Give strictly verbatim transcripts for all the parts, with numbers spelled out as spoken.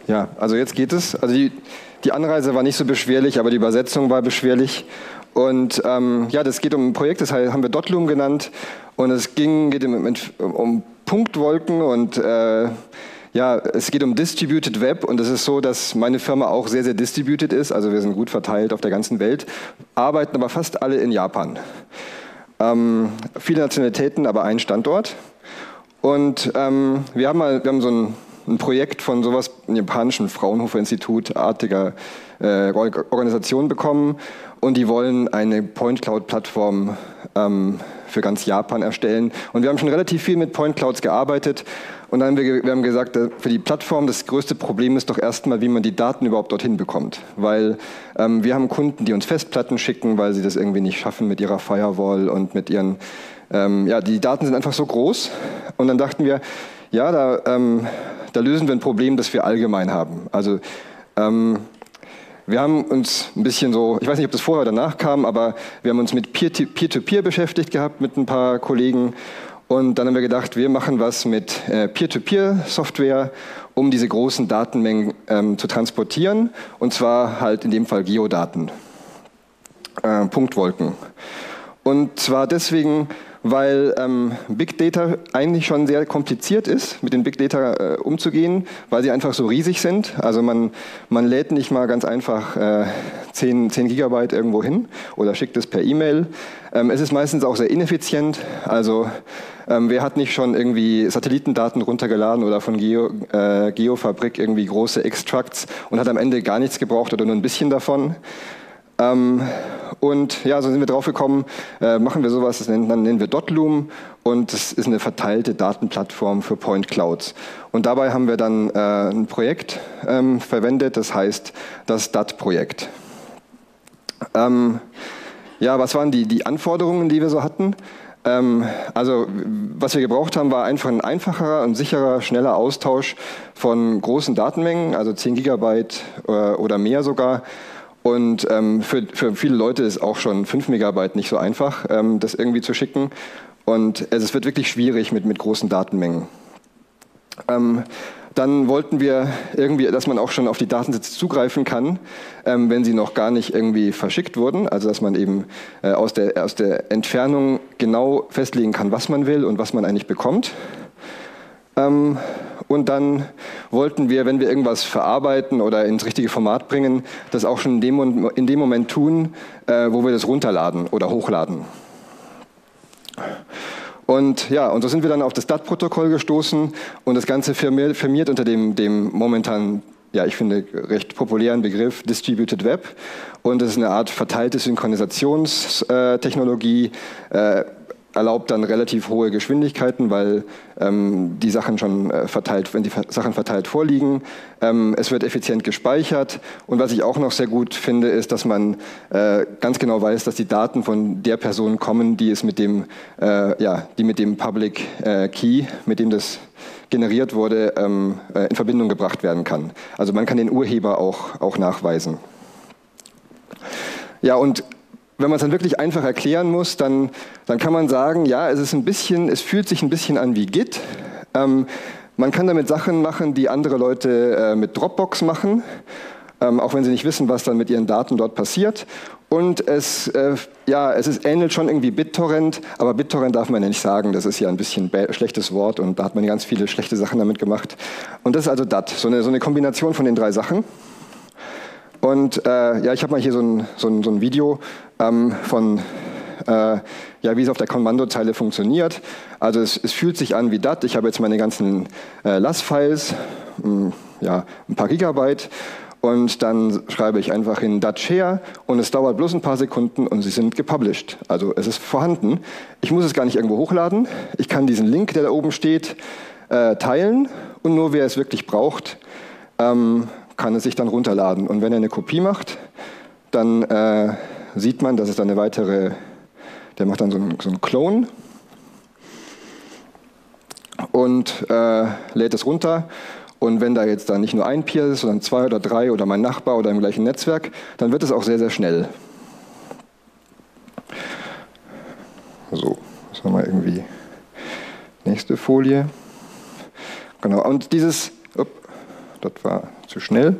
Ja, also jetzt geht es. Also die, die Anreise war nicht so beschwerlich, aber die Übersetzung war beschwerlich. Und ähm, ja, das geht um ein Projekt, das haben wir Dotloom genannt. Und es ging, geht um, um Punktwolken und äh, ja, es geht um Distributed Web. Und es ist so, dass meine Firma auch sehr, sehr distributed ist. Also wir sind gut verteilt auf der ganzen Welt, arbeiten aber fast alle in Japan. Ähm, viele Nationalitäten, aber ein Standort. Und ähm, wir haben mal, wir haben so ein ein Projekt von sowas, einem japanischen Fraunhofer-Institut-artiger äh, Organisation bekommen und die wollen eine Point Cloud-Plattform ähm, für ganz Japan erstellen. Und wir haben schon relativ viel mit Point Clouds gearbeitet und dann haben wir, wir haben gesagt, für die Plattform das größte Problem ist doch erstmal, wie man die Daten überhaupt dorthin bekommt. Weil ähm, wir haben Kunden, die uns Festplatten schicken, weil sie das irgendwie nicht schaffen mit ihrer Firewall und mit ihren, ähm, ja, die Daten sind einfach so groß. Und dann dachten wir, ja, da, ähm, da lösen wir ein Problem, das wir allgemein haben. Also ähm, wir haben uns ein bisschen so, ich weiß nicht, ob das vorher oder danach kam, aber wir haben uns mit Peer-to-Peer beschäftigt gehabt mit ein paar Kollegen und dann haben wir gedacht, wir machen was mit äh, Peer-to-Peer-Software, um diese großen Datenmengen ähm, zu transportieren und zwar halt in dem Fall Geodaten, äh, Punktwolken. Und zwar deswegen, weil ähm, Big Data eigentlich schon sehr kompliziert ist, mit den Big Data äh, umzugehen, weil sie einfach so riesig sind. Also man, man lädt nicht mal ganz einfach äh, zehn Gigabyte irgendwo hin oder schickt es per E-Mail. Ähm, es ist meistens auch sehr ineffizient. Also ähm, wer hat nicht schon irgendwie Satellitendaten runtergeladen oder von Geo, äh, Geofabrik irgendwie große Extracts und hat am Ende gar nichts gebraucht oder nur ein bisschen davon. Ähm, und ja, so sind wir drauf gekommen, äh, machen wir sowas, das nennen, dann nennen wir Dotloom und das ist eine verteilte Datenplattform für Point Clouds. Und dabei haben wir dann äh, ein Projekt ähm, verwendet, das heißt das D A T-Projekt. Ähm, ja, was waren die, die Anforderungen, die wir so hatten? Ähm, also was wir gebraucht haben, war einfach ein einfacherer und sicherer, schneller Austausch von großen Datenmengen, also zehn Gigabyte äh, oder mehr sogar. Und ähm, für, für viele Leute ist auch schon fünf Megabyte nicht so einfach, ähm, das irgendwie zu schicken. Und also es wird wirklich schwierig mit, mit großen Datenmengen. Ähm, dann wollten wir irgendwie, dass man auch schon auf die Datensätze zugreifen kann, ähm, wenn sie noch gar nicht irgendwie verschickt wurden. Also dass man eben äh, aus, der, aus der Entfernung genau festlegen kann, was man will und was man eigentlich bekommt. Ähm, und dann wollten wir, wenn wir irgendwas verarbeiten oder ins richtige Format bringen, das auch schon in dem, in dem Moment tun, äh, wo wir das runterladen oder hochladen. Und ja, und so sind wir dann auf das D A T-Protokoll gestoßen und das Ganze firmiert, firmiert unter dem, dem momentan, ja, ich finde, recht populären Begriff Distributed Web. Und das ist eine Art verteilte Synchronisationstechnologie, äh, erlaubt dann relativ hohe Geschwindigkeiten, weil ähm, die Sachen schon äh, verteilt, wenn die Sachen verteilt vorliegen. Ähm, es wird effizient gespeichert und was ich auch noch sehr gut finde, ist, dass man äh, ganz genau weiß, dass die Daten von der Person kommen, die es mit dem, äh, ja, die mit dem Public äh, Key, mit dem das generiert wurde, ähm, äh, in Verbindung gebracht werden kann. Also man kann den Urheber auch, auch nachweisen. Ja, und wenn man es dann wirklich einfach erklären muss, dann, dann kann man sagen, ja, es ist ein bisschen, es fühlt sich ein bisschen an wie Git. Ähm, man kann damit Sachen machen, die andere Leute äh, mit Dropbox machen, ähm, auch wenn sie nicht wissen, was dann mit ihren Daten dort passiert. Und es, äh, ja, es ist, ähnelt schon irgendwie BitTorrent, aber BitTorrent darf man ja nicht sagen, das ist ja ein bisschen ein schlechtes Wort und da hat man ganz viele schlechte Sachen damit gemacht. Und das ist also D A T, so eine, so eine Kombination von den drei Sachen. Und äh, ja, ich habe mal hier so ein, so ein, so ein Video ähm, von, äh, ja, wie es auf der Kommandozeile funktioniert. Also es, es fühlt sich an wie D A T. Ich habe jetzt meine ganzen äh, L A S-Files, ja, ein paar Gigabyte. Und dann schreibe ich einfach in D A T-Share und es dauert bloß ein paar Sekunden und sie sind gepublished. Also es ist vorhanden. Ich muss es gar nicht irgendwo hochladen. Ich kann diesen Link, der da oben steht, äh, teilen und nur wer es wirklich braucht, ähm, kann es sich dann runterladen. Und wenn er eine Kopie macht, dann äh, sieht man, dass es dann eine weitere, der macht dann so einen, so einen Clone und äh, lädt es runter. Und wenn da jetzt dann nicht nur ein Peer ist, sondern zwei oder drei oder mein Nachbar oder im gleichen Netzwerk, dann wird es auch sehr, sehr schnell. So, das haben wir irgendwie. Nächste Folie. Genau, und dieses, upp, das war zu schnell.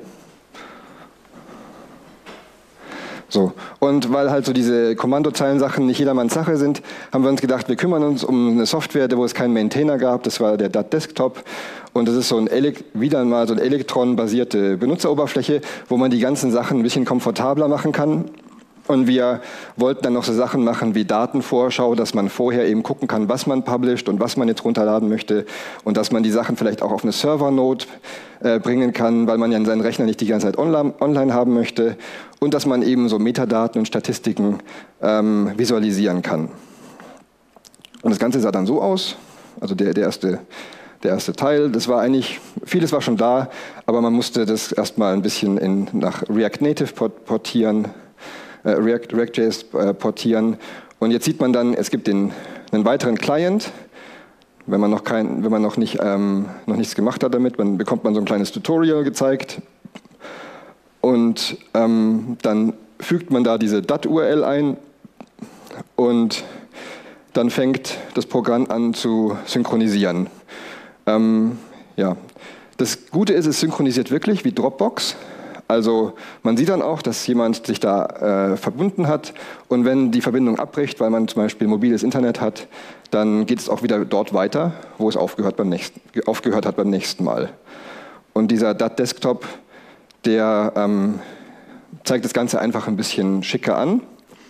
So. Und weil halt so diese Kommandozeilen-Sachen nicht jedermanns Sache sind, haben wir uns gedacht, wir kümmern uns um eine Software, wo es keinen Maintainer gab. Das war der D A T Desktop. Und das ist so ein wieder mal so eine Elektron-basierte Benutzeroberfläche, wo man die ganzen Sachen ein bisschen komfortabler machen kann. Und wir wollten dann noch so Sachen machen wie Datenvorschau, dass man vorher eben gucken kann, was man publisht und was man jetzt runterladen möchte. Und dass man die Sachen vielleicht auch auf eine Server-Node äh, bringen kann, weil man ja seinen Rechner nicht die ganze Zeit online, online haben möchte. Und dass man eben so Metadaten und Statistiken ähm, visualisieren kann. Und das Ganze sah dann so aus, also der, der, erste, der erste Teil, das war eigentlich, vieles war schon da, aber man musste das erstmal ein bisschen in, nach React Native portieren. React, React.js äh, portieren. Und jetzt sieht man dann, es gibt den, einen weiteren Client. Wenn man noch, kein, wenn man noch, nicht, ähm, noch nichts gemacht hat damit, dann bekommt man so ein kleines Tutorial gezeigt. Und ähm, dann fügt man da diese D A T-U R L ein und dann fängt das Programm an zu synchronisieren. Ähm, ja. Das Gute ist, es synchronisiert wirklich wie Dropbox. Also man sieht dann auch, dass jemand sich da äh, verbunden hat und wenn die Verbindung abbricht, weil man zum Beispiel mobiles Internet hat, dann geht es auch wieder dort weiter, wo es aufgehört, beim nächsten, aufgehört hat beim nächsten Mal. Und dieser D A T Desktop, der ähm, zeigt das Ganze einfach ein bisschen schicker an.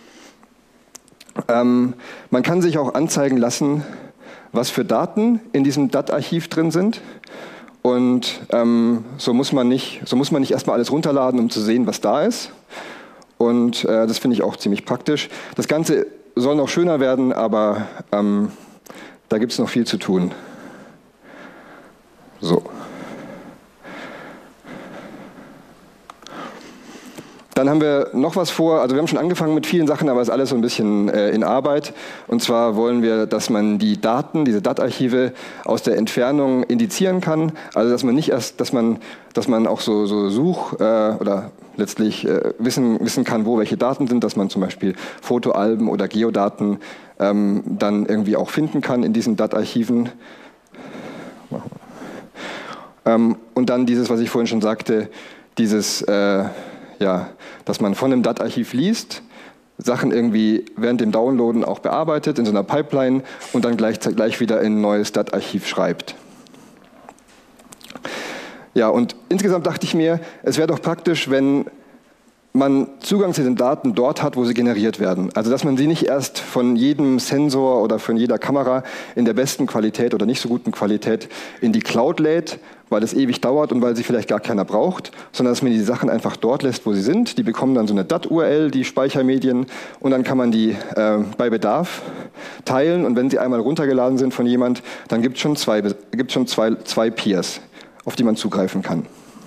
Ähm, man kann sich auch anzeigen lassen, was für Daten in diesem D A T-Archiv drin sind. Und ähm, so muss man nicht, so muss man nicht erstmal alles runterladen, um zu sehen, was da ist. Und äh, das finde ich auch ziemlich praktisch. Das Ganze soll noch schöner werden, aber ähm, da gibt es noch viel zu tun. So. Dann haben wir noch was vor, also wir haben schon angefangen mit vielen Sachen, aber es ist alles so ein bisschen äh, in Arbeit. Und zwar wollen wir, dass man die Daten, diese D A T-Archive aus der Entfernung indizieren kann. Also dass man nicht erst, dass man, dass man auch so, so Such- äh, oder letztlich äh, wissen, wissen kann, wo welche Daten sind, dass man zum Beispiel Fotoalben oder Geodaten ähm, dann irgendwie auch finden kann in diesen D A T-Archiven. Ähm, und dann dieses, was ich vorhin schon sagte, dieses äh, ja, dass man von einem D A T-Archiv liest, Sachen irgendwie während dem Downloaden auch bearbeitet in so einer Pipeline und dann gleich, gleich wieder in ein neues D A T-Archiv schreibt. Ja, und insgesamt dachte ich mir, es wäre doch praktisch, wenn man Zugang zu den Daten dort hat, wo sie generiert werden. Also dass man sie nicht erst von jedem Sensor oder von jeder Kamera in der besten Qualität oder nicht so guten Qualität in die Cloud lädt, weil es ewig dauert und weil sie vielleicht gar keiner braucht, sondern dass man die Sachen einfach dort lässt, wo sie sind. Die bekommen dann so eine D A T-U R L, die Speichermedien, und dann kann man die äh, bei Bedarf teilen. Und wenn sie einmal runtergeladen sind von jemand, dann gibt es schon, zwei, gibt's schon zwei, zwei Peers, auf die man zugreifen kann.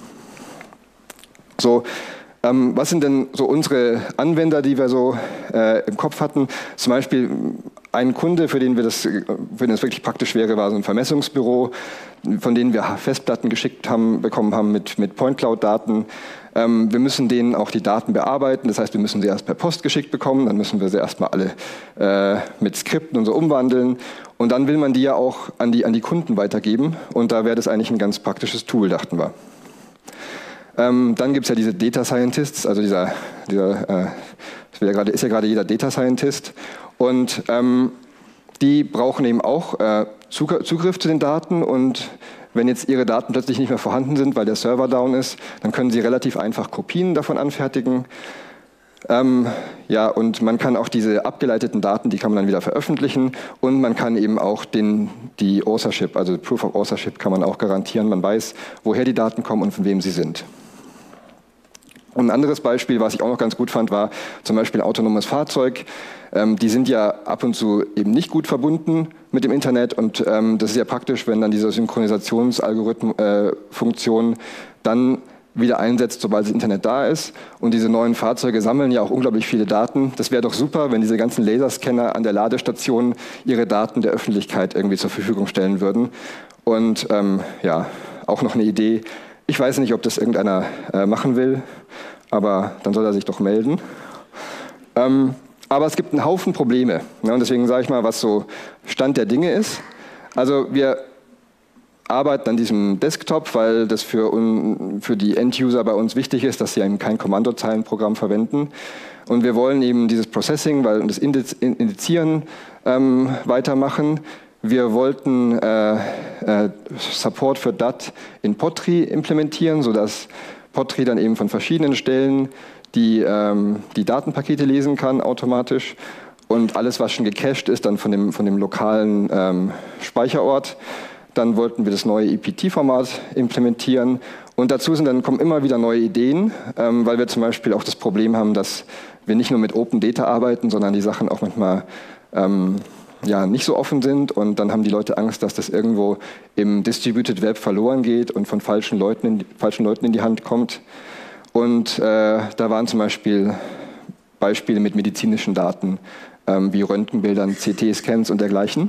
So. Was sind denn so unsere Anwender, die wir so äh, im Kopf hatten? Zum Beispiel ein Kunde, für den, wir das, für den das wirklich praktisch wäre, war so ein Vermessungsbüro, von denen wir Festplatten geschickt haben, bekommen haben mit, mit Point Cloud-Daten. Ähm, wir müssen denen auch die Daten bearbeiten, das heißt, wir müssen sie erst per Post geschickt bekommen, dann müssen wir sie erstmal alle äh, mit Skripten und so umwandeln. Und dann will man die ja auch an die, an die Kunden weitergeben. Und da wäre das eigentlich ein ganz praktisches Tool, dachten wir. Ähm, dann gibt es ja diese Data Scientists, also dieser, dieser äh, ist ja gerade, ist ja gerade jeder Data Scientist. Und ähm, die brauchen eben auch äh, Zugriff zu den Daten. Und wenn jetzt ihre Daten plötzlich nicht mehr vorhanden sind, weil der Server down ist, dann können sie relativ einfach Kopien davon anfertigen. Ähm, ja, und man kann auch diese abgeleiteten Daten, die kann man dann wieder veröffentlichen. Und man kann eben auch den, die Authorship, also Proof of Authorship kann man auch garantieren. Man weiß, woher die Daten kommen und von wem sie sind. Und ein anderes Beispiel, was ich auch noch ganz gut fand, war zum Beispiel ein autonomes Fahrzeug. Ähm, die sind ja ab und zu eben nicht gut verbunden mit dem Internet und ähm, das ist ja praktisch, wenn dann diese Synchronisationsalgorithmen-Funktion äh, dann wieder einsetzt, sobald das Internet da ist. Und diese neuen Fahrzeuge sammeln ja auch unglaublich viele Daten. Das wäre doch super, wenn diese ganzen Laserscanner an der Ladestation ihre Daten der Öffentlichkeit irgendwie zur Verfügung stellen würden. Und ähm, ja, auch noch eine Idee. Ich weiß nicht, ob das irgendeiner äh, machen will, aber dann soll er sich doch melden. Ähm, aber es gibt einen Haufen Probleme. Ne, und deswegen sage ich mal, was so Stand der Dinge ist. Also wir arbeiten an diesem Desktop, weil das für, un, für die End-User bei uns wichtig ist, dass sie eben kein Kommandozeilenprogramm verwenden. Und wir wollen eben dieses Processing, weil das Indizieren ähm, weitermachen. Wir wollten äh, äh, Support für D A T in Potri implementieren, sodass Potri dann eben von verschiedenen Stellen die, ähm, die Datenpakete lesen kann automatisch. Und alles, was schon gecached ist, dann von dem, von dem lokalen ähm, Speicherort. Dann wollten wir das neue E P T-Format implementieren. Und dazu sind dann kommen immer wieder neue Ideen, ähm, weil wir zum Beispiel auch das Problem haben, dass wir nicht nur mit Open Data arbeiten, sondern die Sachen auch manchmal ähm, ja, nicht so offen sind. Und dann haben die Leute Angst, dass das irgendwo im Distributed Web verloren geht und von falschen Leuten in die, falschen Leuten in die Hand kommt. Und äh, da waren zum Beispiel Beispiele mit medizinischen Daten, ähm, wie Röntgenbildern, C T-Scans und dergleichen.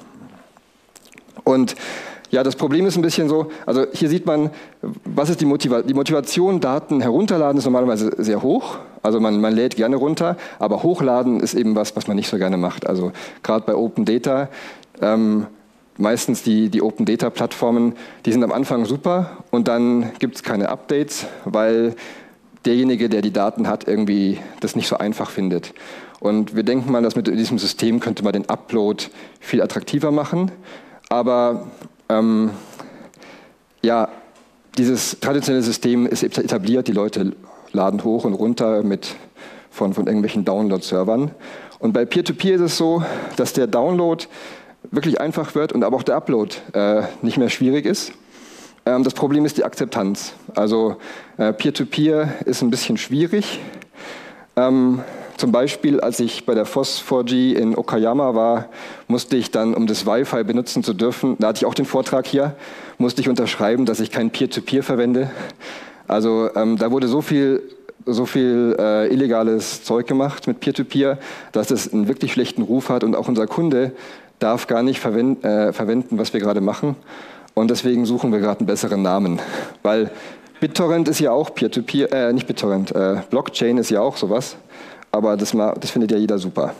Und ja, das Problem ist ein bisschen so, also hier sieht man, was ist die Motivation? Die Motivation, Daten herunterladen ist normalerweise sehr hoch. Also man, man lädt gerne runter, aber hochladen ist eben was, was man nicht so gerne macht. Also gerade bei Open Data, ähm, meistens die, die Open Data Plattformen, die sind am Anfang super und dann gibt es keine Updates, weil derjenige, der die Daten hat, irgendwie das nicht so einfach findet. Und wir denken mal, dass mit diesem System könnte man den Upload viel attraktiver machen. Aber ähm, ja, dieses traditionelle System ist etabliert, die Leute laden hoch und runter mit, von, von irgendwelchen Download-Servern. Und bei Peer-to-Peer ist es so, dass der Download wirklich einfach wird und aber auch der Upload äh, nicht mehr schwierig ist. Ähm, das Problem ist die Akzeptanz. Also äh, Peer-to-Peer ist ein bisschen schwierig. Ähm, Zum Beispiel, als ich bei der F O S vier G in Okayama war, musste ich dann, um das Wi-Fi benutzen zu dürfen, da hatte ich auch den Vortrag hier, musste ich unterschreiben, dass ich kein Peer-to-Peer verwende. Also ähm, da wurde so viel, so viel äh, illegales Zeug gemacht mit Peer-to-Peer, dass es einen wirklich schlechten Ruf hat und auch unser Kunde darf gar nicht verwend, äh, verwenden, was wir gerade machen. Und deswegen suchen wir gerade einen besseren Namen, weil BitTorrent ist ja auch Peer-to-Peer, äh, nicht BitTorrent, äh, Blockchain ist ja auch sowas. Aber das, das findet ja jeder super.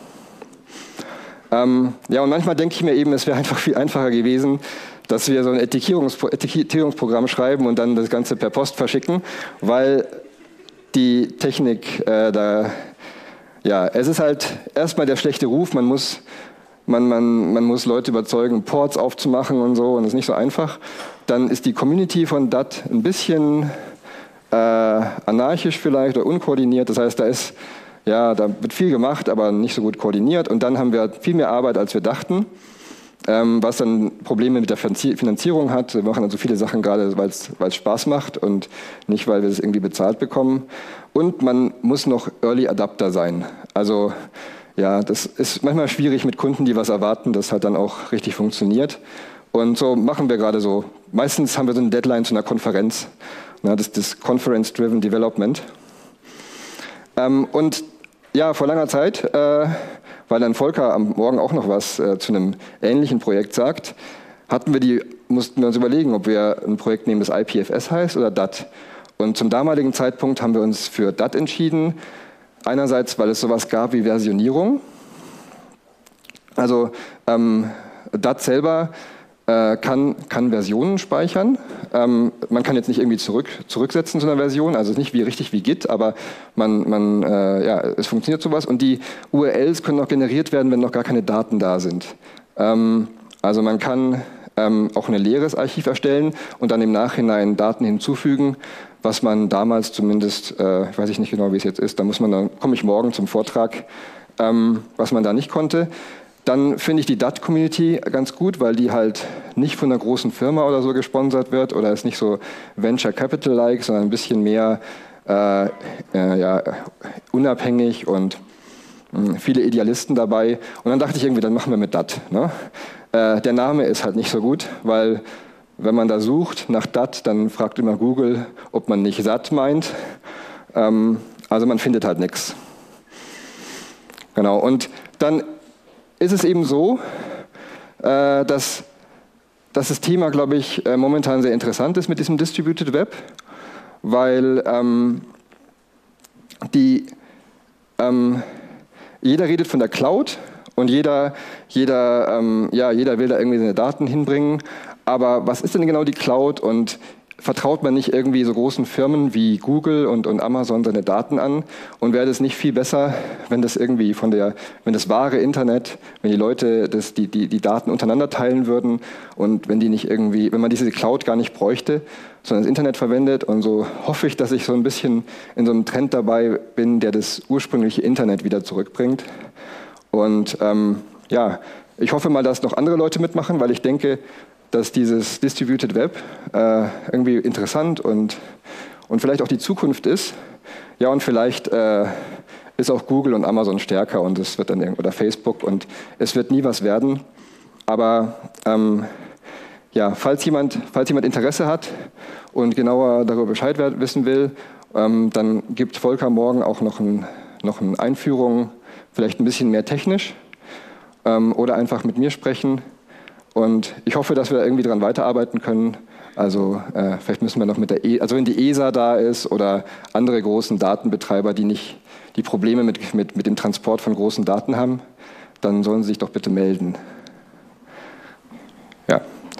Ähm, ja, und manchmal denke ich mir eben, es wäre einfach viel einfacher gewesen, dass wir so ein Etikettierungspro Etikettierungsprogramm schreiben und dann das Ganze per Post verschicken, weil die Technik äh, da, ja, es ist halt erstmal der schlechte Ruf, man muss, man, man, man muss Leute überzeugen, Ports aufzumachen und so, und das ist nicht so einfach. Dann ist die Community von D A T ein bisschen äh, anarchisch vielleicht oder unkoordiniert, das heißt, da ist Ja, da wird viel gemacht, aber nicht so gut koordiniert. Und dann haben wir viel mehr Arbeit, als wir dachten, ähm, was dann Probleme mit der Finanzierung hat. Wir machen also viele Sachen gerade, weil es Spaß macht und nicht, weil wir es irgendwie bezahlt bekommen. Und man muss noch Early Adapter sein. Also ja, das ist manchmal schwierig mit Kunden, die was erwarten, dass halt dann auch richtig funktioniert. Und so machen wir gerade so. Meistens haben wir so eine Deadline zu einer Konferenz. Ja, das ist das Conference-Driven Development. Ähm, und ja, vor langer Zeit, äh, weil dann Volker am Morgen auch noch was äh, zu einem ähnlichen Projekt sagt, hatten wir die, mussten wir uns überlegen, ob wir ein Projekt nehmen, das I P F S heißt oder D A T. Und zum damaligen Zeitpunkt haben wir uns für D A T entschieden. Einerseits, weil es sowas gab wie Versionierung. Also ähm, D A T selber äh, kann, kann Versionen speichern. Ähm, man kann jetzt nicht irgendwie zurück, zurücksetzen zu einer Version, also nicht wie richtig wie Git, aber man, man, äh, ja, es funktioniert sowas. Und die U R Ls können auch generiert werden, wenn noch gar keine Daten da sind. Ähm, also man kann ähm, auch ein leeres Archiv erstellen und dann im Nachhinein Daten hinzufügen, was man damals zumindest, äh, weiß ich nicht genau, wie es jetzt ist, da muss man, dann komme ich morgen zum Vortrag, ähm, was man da nicht konnte. Dann finde ich die D A T-Community ganz gut, weil die halt nicht von einer großen Firma oder so gesponsert wird oder ist nicht so Venture Capital-like, sondern ein bisschen mehr äh, äh, ja, unabhängig und mh, viele Idealisten dabei. Und dann dachte ich irgendwie, dann machen wir mit D A T. Ne? Äh, der Name ist halt nicht so gut, weil wenn man da sucht nach D A T, dann fragt immer Google, ob man nicht S A T meint. Ähm, also man findet halt nichts. Genau, und dann ist es eben so, äh, dass, dass das Thema, glaube ich, äh, momentan sehr interessant ist mit diesem Distributed Web, weil ähm, die, ähm, jeder redet von der Cloud Und jeder, jeder, ähm, ja, jeder will da irgendwie seine Daten hinbringen. Aber was ist denn genau die Cloud und vertraut man nicht irgendwie so großen Firmen wie Google und, und Amazon seine Daten an? Und wäre das nicht viel besser, wenn das irgendwie von der, wenn das wahre Internet, wenn die Leute das, die, die, die Daten untereinander teilen würden und wenn die nicht irgendwie, wenn man diese Cloud gar nicht bräuchte, sondern das Internet verwendet? Und so hoffe ich, dass ich so ein bisschen in so einem Trend dabei bin, der das ursprüngliche Internet wieder zurückbringt. Und ähm, ja, ich hoffe mal, dass noch andere Leute mitmachen, weil ich denke, dass dieses Distributed Web äh, irgendwie interessant und, und vielleicht auch die Zukunft ist. Ja, und vielleicht äh, ist auch Google und Amazon stärker und es wird dann oder Facebook und es wird nie was werden. Aber ähm, ja, falls jemand, falls jemand Interesse hat und genauer darüber Bescheid wissen will, ähm, dann gibt Volker morgen auch noch, ein, noch eine Einführung, vielleicht ein bisschen mehr technisch ähm, oder einfach mit mir sprechen. Und ich hoffe, dass wir irgendwie daran weiterarbeiten können. Also äh, vielleicht müssen wir noch mit der, e also wenn die E S A da ist oder andere großen Datenbetreiber, die nicht die Probleme mit, mit, mit dem Transport von großen Daten haben, dann sollen sie sich doch bitte melden. Ja.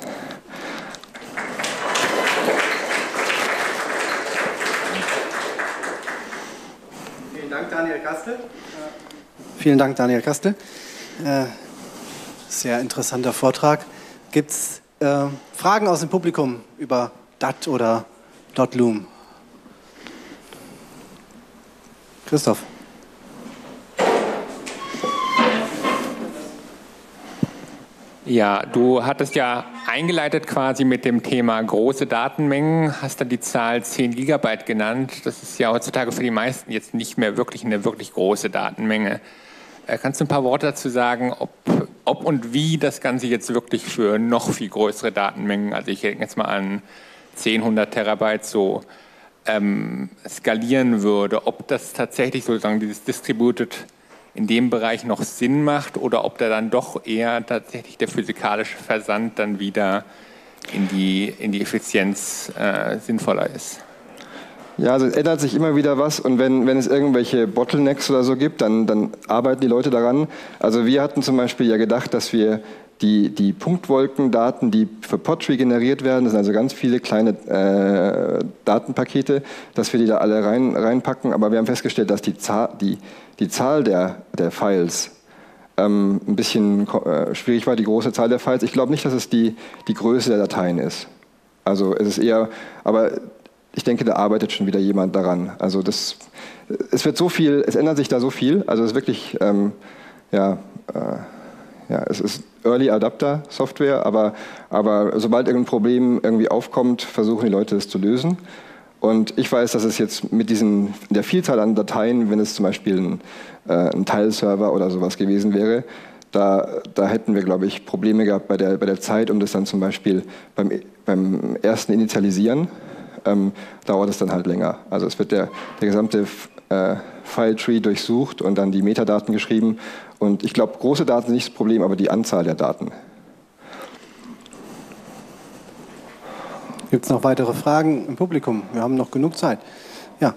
Vielen Dank, Daniel Kastel. Vielen Dank, Daniel Kastel. Äh, Sehr interessanter Vortrag. Gibt es äh, Fragen aus dem Publikum über D A T oder Dotloom? Christoph. Ja, du hattest ja eingeleitet quasi mit dem Thema große Datenmengen, hast da die Zahl zehn Gigabyte genannt. Das ist ja heutzutage für die meisten jetzt nicht mehr wirklich eine wirklich große Datenmenge. Kannst du ein paar Worte dazu sagen, ob, ob und wie das Ganze jetzt wirklich für noch viel größere Datenmengen, also ich denke jetzt mal an zehn, hundert Terabyte so, ähm, skalieren würde, ob das tatsächlich sozusagen dieses Distributed in dem Bereich noch Sinn macht oder ob da dann doch eher tatsächlich der physikalische Versand dann wieder in die, in die Effizienz äh, sinnvoller ist. Ja, also es ändert sich immer wieder was und wenn, wenn es irgendwelche Bottlenecks oder so gibt, dann, dann arbeiten die Leute daran. Also wir hatten zum Beispiel ja gedacht, dass wir die, die Punktwolkendaten, die für Pottery generiert werden, das sind also ganz viele kleine äh, Datenpakete, dass wir die da alle rein, reinpacken, aber wir haben festgestellt, dass die Zahl, die, die Zahl der, der Files ähm, ein bisschen äh, schwierig war, die große Zahl der Files. Ich glaube nicht, dass es die, die Größe der Dateien ist. Also es ist eher, aber ich denke, da arbeitet schon wieder jemand daran. Also das, es wird so viel, es ändert sich da so viel. Also es ist wirklich, ähm, ja, äh, ja, es ist Early Adapter Software, aber, aber sobald irgendein Problem irgendwie aufkommt, versuchen die Leute es zu lösen. Und ich weiß, dass es jetzt mit diesen, der Vielzahl an Dateien, wenn es zum Beispiel ein, äh, ein Teilserver oder sowas gewesen wäre, da, da hätten wir, glaube ich, Probleme gehabt bei der, bei der Zeit, um das dann zum Beispiel beim, beim ersten Initialisieren, ähm, dauert es dann halt länger. Also es wird der, der gesamte äh, File-Tree durchsucht und dann die Metadaten geschrieben. Und ich glaube, große Daten sind nicht das Problem, aber die Anzahl der Daten. Gibt es noch weitere Fragen im Publikum? Wir haben noch genug Zeit. Ja.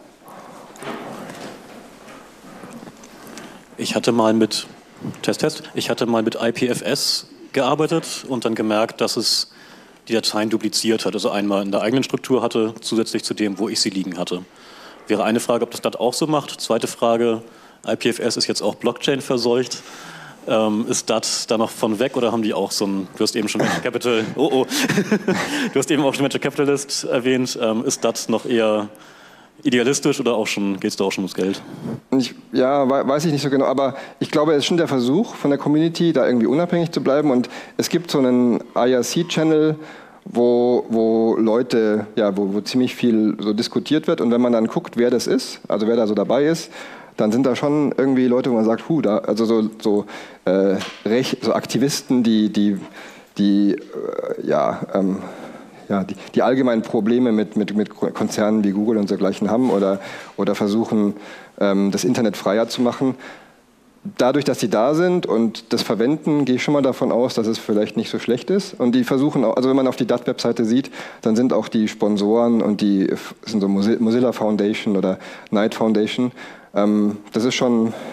Ich hatte mal mit Test, Test. Ich hatte mal mit I P F S gearbeitet und dann gemerkt, dass es die Dateien dupliziert hat. Also einmal in der eigenen Struktur hatte, zusätzlich zu dem, wo ich sie liegen hatte. Wäre eine Frage, ob das D A T auch so macht. Zweite Frage, I P F S ist jetzt auch Blockchain verseucht. Ähm, ist D A T da noch von weg oder haben die auch so ein, du hast eben schon Venture Capital, oh oh, du hast eben auch schon Venture Capitalist erwähnt, ähm, ist D A T noch eher idealistisch oder auch schon, geht es da auch schon ums Geld? Ich, ja, weiß ich nicht so genau, aber ich glaube, es ist schon der Versuch von der Community, da irgendwie unabhängig zu bleiben und es gibt so einen I R C-Channel, wo, wo Leute, ja, wo, wo ziemlich viel so diskutiert wird und wenn man dann guckt, wer das ist, also wer da so dabei ist, dann sind da schon irgendwie Leute, wo man sagt, hu, da, also so, so, äh, Rech, so Aktivisten, die, die, die äh, ja, ähm, ja, die, die allgemeinen Probleme mit, mit, mit Konzernen wie Google und dergleichen haben oder, oder versuchen, ähm, das Internet freier zu machen. Dadurch, dass die da sind und das verwenden, gehe ich schon mal davon aus, dass es vielleicht nicht so schlecht ist. Und die versuchen auch, also wenn man auf die D A T-Webseite sieht, dann sind auch die Sponsoren und die sind so Mozilla Foundation oder Knight Foundation. Ähm, das ist schon,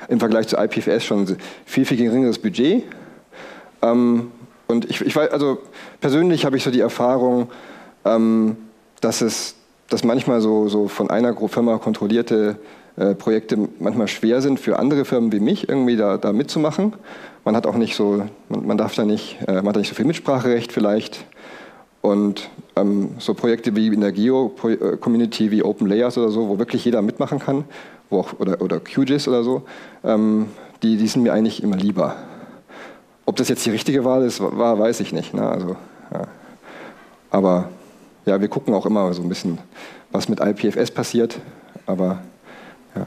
im Vergleich zu I P F S schon viel, viel geringeres Budget. Ähm, und ich, ich weiß, also persönlich habe ich so die Erfahrung, ähm, dass es, dass manchmal so, so von einer Firma kontrollierte äh, Projekte manchmal schwer sind für andere Firmen wie mich, irgendwie da, da mitzumachen. Man hat auch nicht so, man, man darf da nicht, äh, man hat da nicht so viel Mitspracherecht vielleicht. Und ähm, so Projekte wie in der Geo-Community wie Open Layers oder so, wo wirklich jeder mitmachen kann, wo auch, oder, oder Q G I S oder so, ähm, die, die sind mir eigentlich immer lieber. Ob das jetzt die richtige Wahl ist, war, weiß ich nicht. Ne? Also, ja. Aber ja, wir gucken auch immer so ein bisschen, was mit I P F S passiert. Aber ja.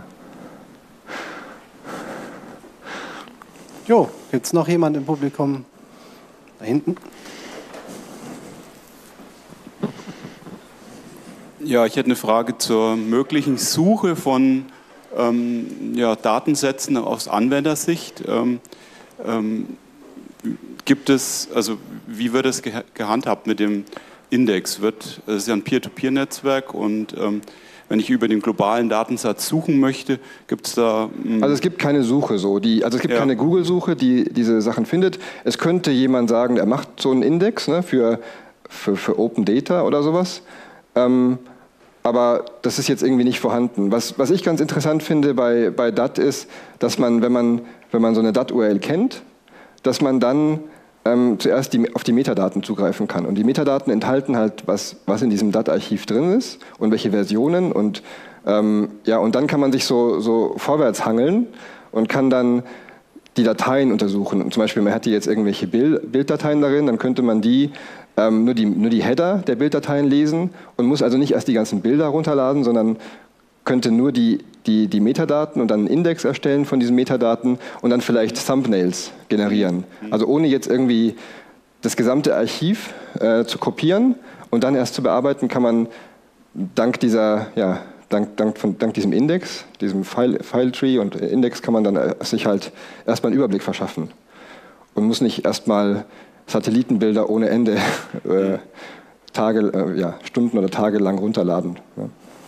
Jo, gibt es noch jemand im Publikum? Da hinten? Ja, ich hätte eine Frage zur möglichen Suche von ähm, ja, Datensätzen aus Anwendersicht. Ähm, ähm, gibt es, also wie wird es gehandhabt mit dem Index? Wird, es ist ja ein Peer-to-Peer-Netzwerk und ähm, wenn ich über den globalen Datensatz suchen möchte, gibt es da... Hm also es gibt keine Suche so, die, also es gibt ja. keine Google-Suche, die diese Sachen findet. Es könnte jemand sagen, er macht so einen Index, ne, für, für, für Open Data oder sowas. Ähm, aber das ist jetzt irgendwie nicht vorhanden. Was, was ich ganz interessant finde bei, bei D A T ist, dass man, wenn man, wenn man so eine D A T-U R L kennt, dass man dann ähm, zuerst die, auf die Metadaten zugreifen kann. Und die Metadaten enthalten halt, was, was in diesem D A T-Archiv drin ist und welche Versionen. Und, ähm, ja, und dann kann man sich so, so vorwärts hangeln und kann dann die Dateien untersuchen. Und zum Beispiel, man hat hier jetzt irgendwelche Bild, Bilddateien darin, dann könnte man die Ähm, nur, die, nur die Header der Bilddateien lesen und muss also nicht erst die ganzen Bilder runterladen, sondern könnte nur die, die, die Metadaten und dann einen Index erstellen von diesen Metadaten und dann vielleicht Thumbnails generieren. Also ohne jetzt irgendwie das gesamte Archiv äh, zu kopieren und dann erst zu bearbeiten, kann man dank dieser, ja, dank, dank, von, dank diesem Index, diesem File, File-Tree und Index kann man dann sich halt erstmal einen Überblick verschaffen und muss nicht erstmal Satellitenbilder ohne Ende äh, Tage, äh, ja, Stunden oder Tage lang runterladen. Ja.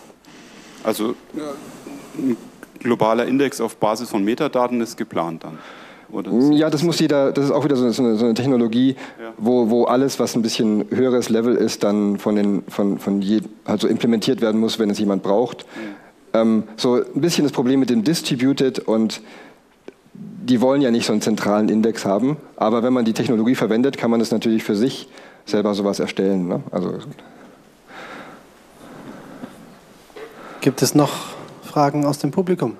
Also ein globaler Index auf Basis von Metadaten ist geplant dann? Oder ja, das muss jeder, das ist auch wieder so eine, so eine Technologie, ja. wo, wo alles, was ein bisschen höheres Level ist, dann von den, von, von je, also implementiert werden muss, wenn es jemand braucht. Ja. Ähm, so ein bisschen das Problem mit dem Distributed und die wollen ja nicht so einen zentralen Index haben, aber wenn man die Technologie verwendet, kann man es natürlich für sich selber sowas erstellen. Ne? Also Gibt es noch Fragen aus dem Publikum?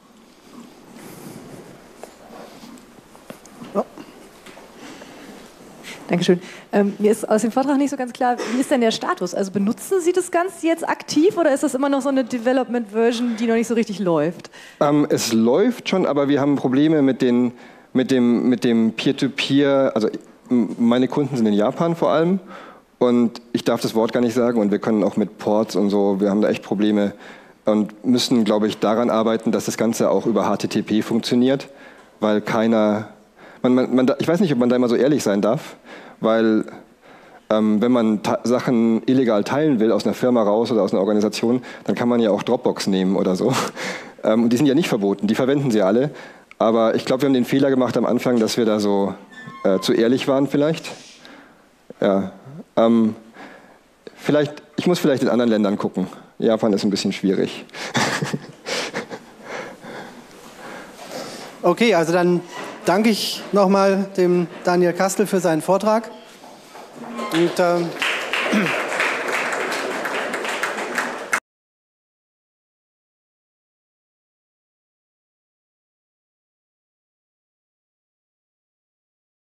Ja. Dankeschön. Ähm, mir ist aus dem Vortrag nicht so ganz klar, wie ist denn der Status? Also benutzen Sie das Ganze jetzt aktiv oder ist das immer noch so eine Development-Version, die noch nicht so richtig läuft? Ähm, es läuft schon, aber wir haben Probleme mit, den, mit dem, mit dem Peer-to-Peer. Also meine Kunden sind in Japan vor allem und ich darf das Wort gar nicht sagen und wir können auch mit Ports und so, wir haben da echt Probleme und müssen, glaube ich, daran arbeiten, dass das Ganze auch über H T T P funktioniert, weil keiner... Man, man, man, ich weiß nicht, ob man da immer so ehrlich sein darf, weil ähm, wenn man Sachen illegal teilen will aus einer Firma raus oder aus einer Organisation, dann kann man ja auch Dropbox nehmen oder so. Ähm, und die sind ja nicht verboten, die verwenden sie alle. Aber ich glaube, wir haben den Fehler gemacht am Anfang, dass wir da so äh, zu ehrlich waren vielleicht. Ja, ähm, vielleicht. Ich muss vielleicht in anderen Ländern gucken. Japan ist ein bisschen schwierig. Okay, also dann danke ich nochmal dem Daniel Kastel für seinen Vortrag. Und, ähm